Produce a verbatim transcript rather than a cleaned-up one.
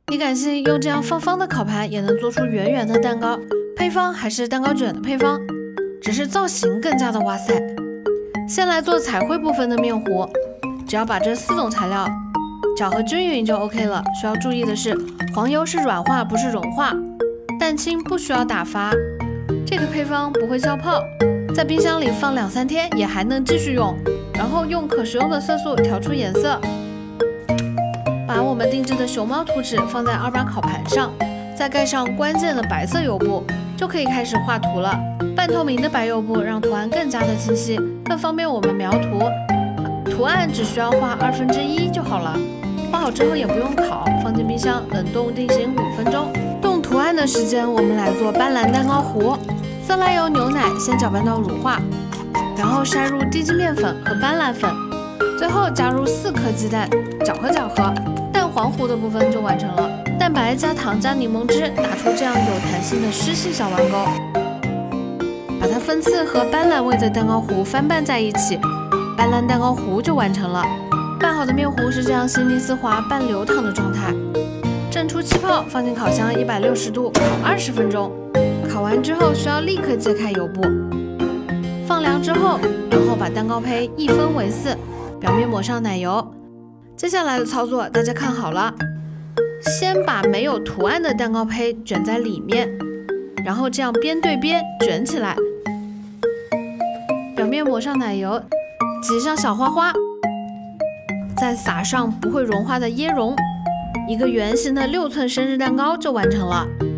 你敢信用这样方方的烤盘也能做出圆圆的蛋糕？配方还是蛋糕卷的配方，只是造型更加的哇塞。先来做彩绘部分的面糊，只要把这四种材料搅和均匀就 OK 了。需要注意的是，黄油是软化不是融化，蛋清不需要打发。这个配方不会消泡，在冰箱里放两三天也还能继续用。然后用可食用的色素调出颜色。把我们定制的熊猫图纸放在二八烤盘上，再盖上关键的白色油布，就可以开始画图了。半透明的白油布让图案更加的清晰，更方便我们描图。图案只需要画二分之一就好了。画好之后也不用烤，放进冰箱冷冻定型五分钟。动图案的时间，我们来做斑斓蛋糕糊。色拉油、牛奶先搅拌到乳化，然后筛入低筋面粉和斑斓粉，最后加入四颗鸡蛋，搅和搅和。蛋黄糊的部分就完成了。蛋白加糖加柠檬汁，打出这样有弹性的湿性小丸钩。把它分次和斑斓味的蛋糕糊翻拌在一起，斑斓蛋糕糊就完成了。拌好的面糊是这样细腻丝滑、半流淌的状态。蒸出气泡，放进烤箱一百六十度烤二十分钟。烤完之后需要立刻揭开油布，放凉之后，然后把蛋糕胚一分为四，表面抹上奶油。接下来的操作大家看好了，先把没有图案的蛋糕胚卷在里面，然后这样边对边卷起来，表面抹上奶油，挤上小花花，再撒上不会融化的椰蓉，一个圆形的六寸生日蛋糕就完成了。